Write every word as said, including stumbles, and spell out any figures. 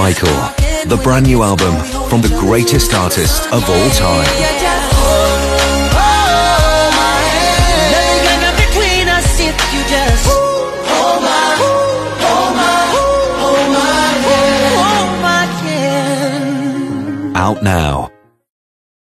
Michael, the brand new album from the greatest artist of all time. Out now.